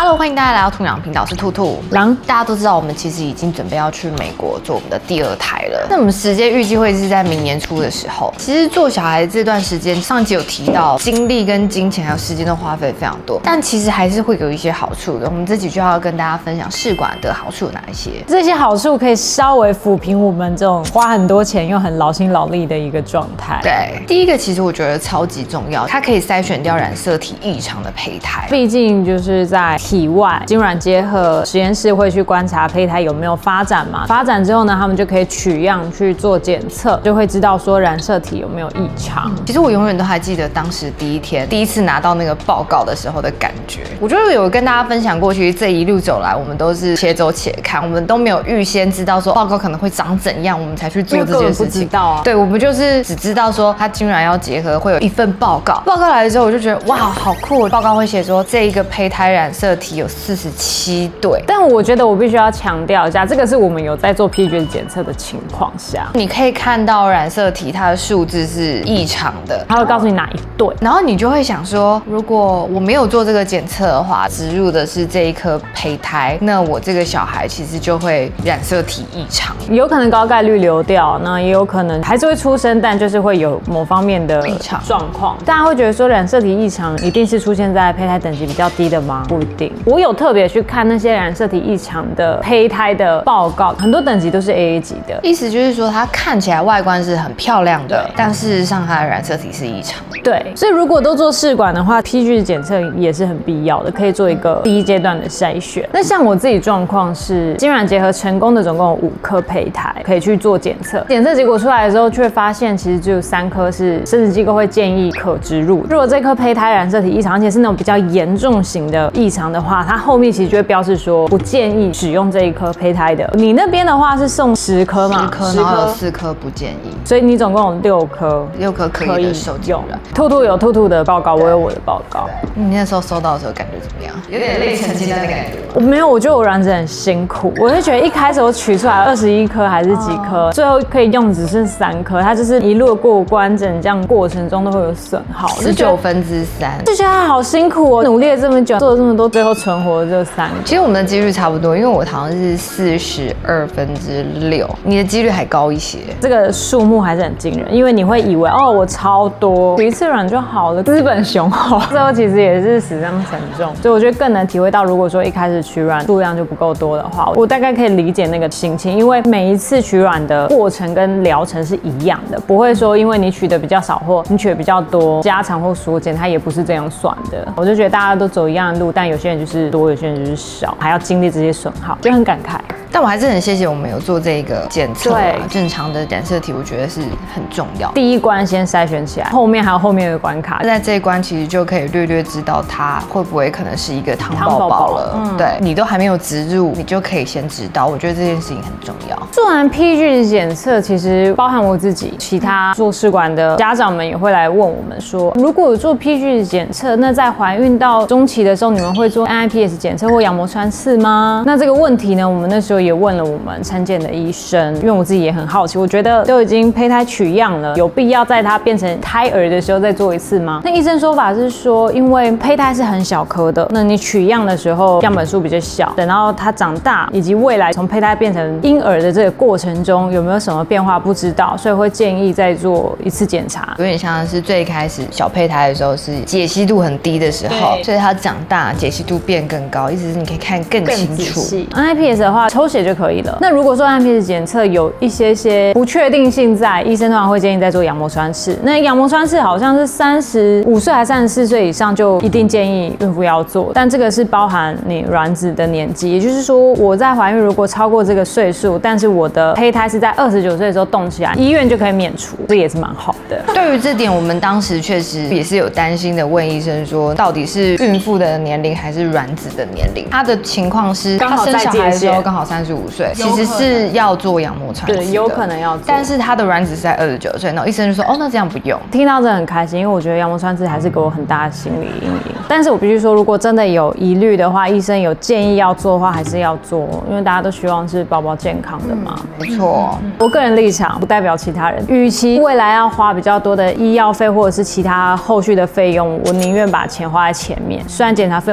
Hello， 欢迎大家来到兔娘频道，我是兔兔狼。大家都知道，我们其实已经准备要去美国做我们的第2胎了。那我们时间预计会是在明年初的时候。其实做小孩这段时间，上集有提到，精力跟金钱还有时间都花费非常多，但其实还是会有一些好处的。我们这集就要跟大家分享试管的好处有哪一些。 这些好处可以稍微抚平我们这种花很多钱又很劳心劳力的一个状态。 对，第一个其实我觉得超级重要，它可以筛选掉染色体异常的胚胎。 毕竟就是在体外精卵结合实验室会去观察胚胎有没有发展嘛，发展之后呢，他们就可以取样去做检测，就会知道说染色体有没有异常。 其实我永远都还记得当时第一次拿到那个报告的时候的感觉。我觉得有跟大家分享过，其实这一路走来，我们都是且走且看，我们都没有预先知道说报告可能会长怎样，我们才去做这件事情。 不知道啊， 对，我们就是只知道说它精卵要结合会有一份报告，报告来的时候我就觉得哇，好酷！报告会写说这一个胚胎染色体有47对， 但我觉得我必须要强调一下，这个是我们有在做 PGS 检测的情况下， 你可以看到染色体它的数字是异常的， 它会告诉你哪一对， 然后你就会想说，如果我没有做这个检测的话，植入的是这一颗胚胎，那我这个小孩其实就会染色体异常， 有可能高概率流掉，那也有可能还是会出生，但就是会有某方面的异常状况。大家会觉得说染色体异常一定是出现在胚胎等级比较低的吗？不一定。我有特别去看那些染色体异常的胚胎的报告，很多等级都是 AA 级的， 意思就是说它看起来外观是很漂亮的，但事实上它的染色体是异常的。 对，所以如果都做试管的话 ，PGS 检测也是很必要的，可以做一个第一阶段的筛选。那像我自己状况是精卵结合成功的，总共有5颗胚胎可以去做检测。检测结果出来的时候，却发现其实只有3颗是生殖机构会建议可植入。如果这颗胚胎染色体异常，而且是那种比较严重型的异常的话，它后面其实就会标示说不建议使用这一颗胚胎的。你那边的话是送10颗嘛 ？10颗，然后有4颗不建议， 所以你总共有6颗 ，6颗可以受用。 兔兔有兔兔的报告，我有我的报告。 你那时候收到的时候感觉怎么样？有点累成鸡蛋的感觉吗？ 我没有，我觉得我卵子很辛苦。我就觉得一开始我取出来21颗还是几颗，最后可以用只剩3颗，它就是一路过关整这样过程中都会有损耗，19分之3，就觉得它好辛苦哦，努力了这么久，做了这么多，最后存活的就3个。 其实我们的几率差不多，因为我好像是42分之6，你的几率还高一些。 这个数目还是很惊人，因为你会以为哦我超多，取一次卵就好了，资本雄厚，最后其实也是死伤沉重。所以我觉得更能体会到，如果说一开始取卵数量就不够多的话，我大概可以理解那个心情，因为每一次取卵的过程跟疗程是一样的，不会说因为你取的比较少或你取的比较多，加长或缩减，它也不是这样算的。我就觉得大家都走一样的路，但有些人就是多，有些人就是少，还要经历这些损耗，就很感慨。 但我还是很谢谢我们有做这个检测啊，正常的染色体我觉得是很重要。 第一关先筛选起来，后面还有后面的关卡， 在这一关其实就可以略略知道它会不会可能是一个汤宝宝了。对，你都还没有植入，你就可以先知道。我觉得这件事情很重要。 做完 PGS 检测，其实包含我自己，其他做试管的家长们也会来问我们说，如果有做 PGS 检测，那在怀孕到中期的时候，你们会做 NIPS 检测或羊膜穿刺吗？那这个问题呢，我们那时候也问了我们产检的医生，因为我自己也很好奇，我觉得都已经胚胎取样了，有必要在它变成胎儿的时候再做一次吗？那医生说法是说，因为胚胎是很小颗的，那你取样的时候样本数比较小，等到它长大以及未来从胚胎变成婴儿的这个过程中有没有什么变化不知道，所以会建议再做一次检查。 有点像是最开始小胚胎的时候是解析度很低的时候，所以它长大解析度变更高，意思是你可以看更清楚。 NIPS 的话抽血就可以了。那如果说 NIPS 检测有一些不确定性在，医生通常会建议再做羊膜穿刺。那羊膜穿刺好像是35岁还是34岁以上就一定建议孕妇要做，但这个是包含你卵子的年纪，也就是说我在怀孕如果超过这个岁数，但是我的胚胎是在29岁的时候动起来，医院就可以免除，这也是蛮好的。 对于这点，我们当时确实也是有担心的，问医生说，到底是孕妇的年龄还是卵子的年龄？他的情况是，他生小孩的时候刚好35岁，其实是要做羊膜穿刺的， 对，有可能要做， 但是他的卵子是在29岁，然后医生就说，哦，那这样不用。 听到这很开心，因为我觉得羊膜穿刺还是给我很大的心理阴影。但是我必须说，如果真的有疑虑的话，医生有建议要做的话，还是要做，因为大家都希望是宝宝健康的嘛。 没错， 我个人立场不代表其他人，与其未来要花比较多的医药费或者是其他后续的费用，我宁愿把钱花在前面。虽然检查费用也不便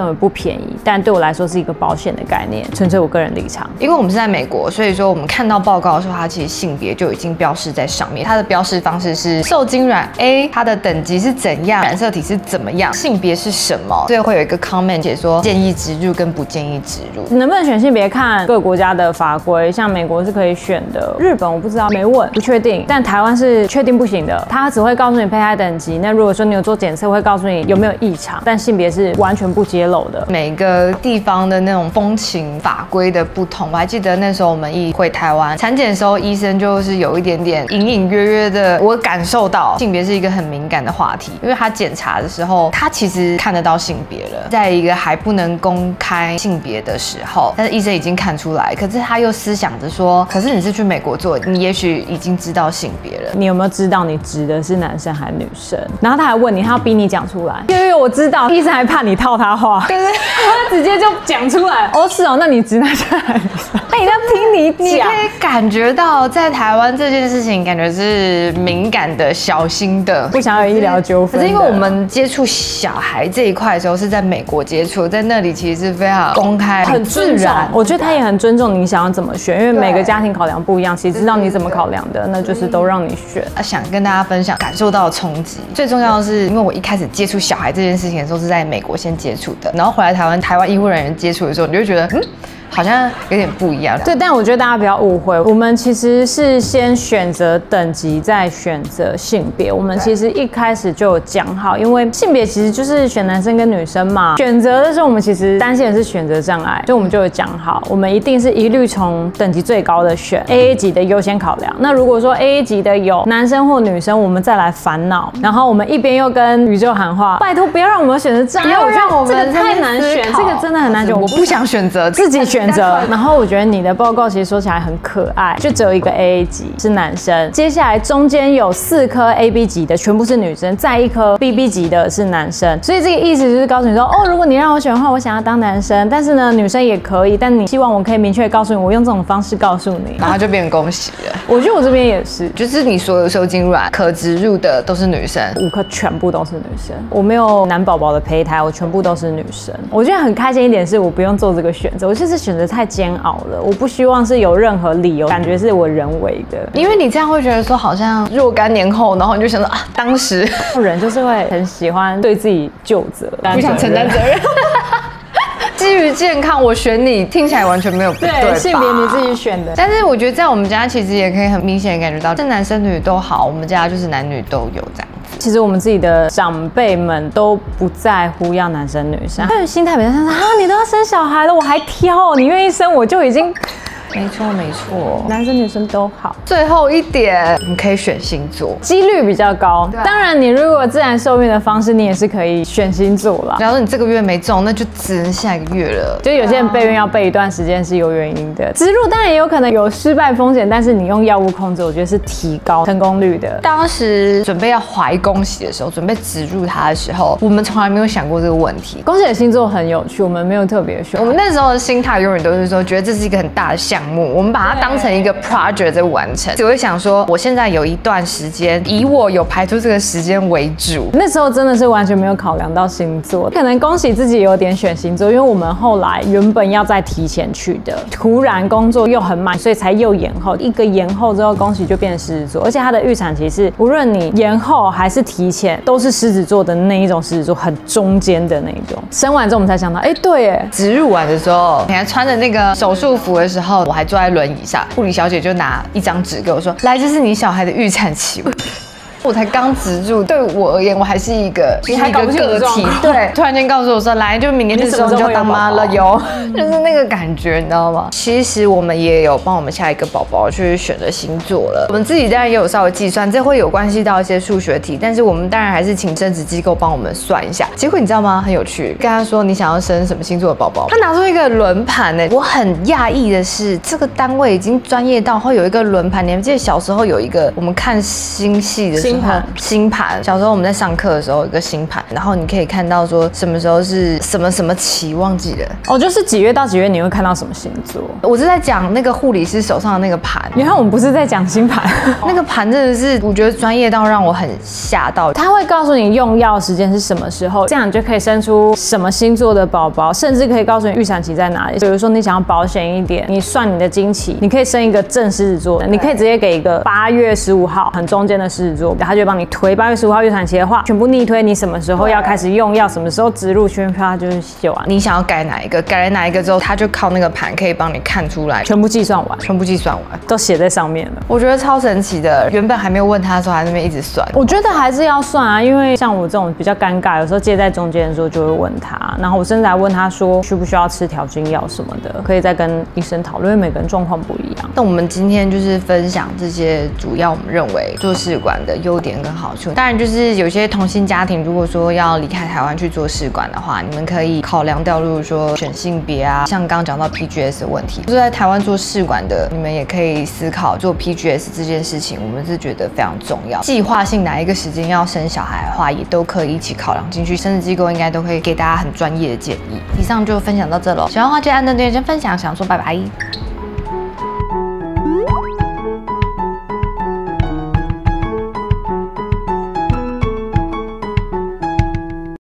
便宜，但对我来说是一个保险的概念，纯粹我个人立场。 因为我们是在美国，所以说我们看到报告的时候，它其实性别就已经标示在上面。它的标示方式是受精卵 A， 它的等级是怎样，染色体是怎么样，性别是什么，所以会有一个 comment 写说建议植入跟不建议植入。 能不能选性别看各个国家的法规，像美国是可以选的，日本我不知道，没问，不确定。但台湾是确定不行的，它只会告诉你胚胎等级。那如果说你有做检测，会告诉你有没有异常，但性别是完全不揭露的。 每个地方的那种风情法规的不同，我还记得那时候我们一回台湾产检的时候，医生就是有一点点隐隐约约的，我感受到性别是一个很敏感的话题，因为他检查的时候，他其实看得到性别了，在一个还不能公开性别的时候，但是医生已经看出来，可是他又思想着说，可是你是去美国做，你也许已经知道性别了， 你有没有知道你指的是男生还是女生？然后他还问你，他要逼你讲出来。因为我知道，医生还怕你套他话，对对，他直接就讲出来。哦，是哦，那你直男生还是女生？那你在听你讲， 你可以感觉到在台湾这件事情，感觉是敏感的、小心的， 不想有医疗纠纷。 可是因为我们接触小孩这一块的时候是在美国接触，在那里其实是非常公开、 很自然。我觉得他也很尊重你想要怎么选，因为每个家庭考量不一样，其实知道你怎么考量的，那就是都让你选。 想跟大家分享感受到的冲击，最重要的是，因为我一开始接触小孩这件事情的时候是在美国先接触的，然后回来台湾医护人员接触的时候，你就会觉得好像有点不一样。 对，但我觉得大家不要误会，我们其实是先选择等级，再选择性别。我们其实一开始就有讲好，因为性别其实就是选男生跟女生嘛。选择的时候，我们其实担心的是选择障碍，所以我们就有讲好，我们一定是一律从等级最高的选 AA 级的优先考量。那如果说 AA 级的有男生或女生，我们再来烦恼。然后我们一边又跟宇宙喊话，拜托不要让我们选择障碍，我觉得这个太难选，这个真的很难选。 我不想选择， 自己选择。然后我觉得你的报告其实说起来很可爱，就只有一个 AA 级是男生，接下来中间有4颗 AB 级的全部是女生，再1颗 BB 级的是男生。所以这个意思就是告诉你说，哦，如果你让我选的话，我想要当男生，但是呢，女生也可以，但你希望我可以明确告诉你，我用这种方式告诉你， 然后就变成恭喜了。 我觉得我这边也是， 就是你所有受精卵可植入的都是女生 ，5颗全部都是女生，我没有男宝宝的胚胎，我全部都是女生。我觉得很开心一点是我不用做这个选择，我就是选择太煎熬了，我不希望是有任何理由，感觉是我人为的， 因为你这样会觉得说好像若干年后，然后你就想说啊，当时人就是会很喜欢对自己就责， 不想承担责任。基于健康，我选你，听起来完全没有不对吧？ 对，性别你自己选的。 但是我觉得在我们家其实也可以很明显感觉到，是男生女都好，我们家就是男女都有这样子。 其实我们自己的长辈们都不在乎要男生女生，他的心态比较像是啊，你都要生小孩了，我还挑，你愿意生我就已经。 没错没错， 男生女生都好。 最后一点，你可以选星座， 几率比较高。当然，你如果自然受孕的方式，你也是可以选星座啦。 假如说你这个月没中，那就只能下一个月了。 就有些人备孕要备一段时间是有原因的，植入当然也有可能有失败风险，但是你用药物控制，我觉得是提高成功率的。 当时准备要怀恭喜的时候，准备植入它的时候，我们从来没有想过这个问题。 恭喜的星座很有趣，我们没有特别选。 我们那时候的心态永远都是说，觉得这是一个很大的项目。我们把它当成一个 project 在完成，只会想说，我现在有一段时间，以我有排出这个时间为主。 那时候真的是完全没有考量到星座，可能恭喜自己有点选星座，因为我们后来原本要再提前去的，突然工作又很满，所以才又延后。一个延后之后，恭喜就变成狮子座，而且它的预产期是无论你延后还是提前，都是狮子座的那一种狮子座，很中间的那一种。生完之后我们才想到，哎，对耶， 植入完的时候，你还穿着那个手术服的时候，我还坐在轮椅上，护理小姐就拿一张纸给我说：“来，这是你小孩的预产期。”我才刚植入，对我而言，我还是一个个体。对，突然间告诉我说，来，就明年这时候你就当妈了，有，就是那个感觉，你知道吗？其实我们也有帮我们下一个宝宝去选择星座了。我们自己当然也有稍微计算，这会有关系到一些数学题，但是我们当然还是请生殖机构帮我们算一下。结果你知道吗？很有趣，跟他说你想要生什么星座的宝宝，他拿出一个轮盘呢。我很讶异的是，这个单位已经专业到会有一个轮盘。你们记得小时候有一个我们看星系的时星盘。小时候我们在上课的时候有一个星盘，然后你可以看到说什么时候是什么什么期，忘记了。 哦，就是几月到几月你会看到什么星座？ 我是在讲那个护理师手上的那个盘。 原来我们不是在讲星盘， 那个盘真的是我觉得专业到让我很吓到。 他会告诉你用药时间是什么时候，这样你就可以生出什么星座的宝宝，甚至可以告诉你预产期在哪里。比如说你想要保险一点，你算你的经期，你可以生一个正狮子座，你可以直接给一个8月15号很中间的狮子座，他就会帮你推8月15号预产期的话，全部逆推你什么时候要开始用药，什么时候植入，全部它就是写完。 你想要改哪一个，改了哪一个之后，他就靠那个盘可以帮你看出来， 全部计算完， 全部计算完， 都写在上面了。 我觉得超神奇的。原本还没有问他的时候，还在那边一直算。 我觉得还是要算啊，因为像我这种比较尴尬，有时候介在中间的时候就会问他，然后我甚至还问他说需不需要吃调经药什么的，可以再跟医生讨论，因为每个人状况不一样。 那我们今天就是分享这些主要我们认为做试管的优点跟好处。当然，就是有些同性家庭如果说要离开台湾去做试管的话，你们可以考量掉，例如说选性别啊，像刚刚讲到 PGS 的问题，就是在台湾做试管的，你们也可以思考做 PGS 这件事情，我们是觉得非常重要。计划性哪一个时间要生小孩的话，也都可以一起考量进去，生殖机构应该都会给大家很专业的建议。以上就分享到这喽，喜欢的话就按赞、订阅、分享，想说拜拜。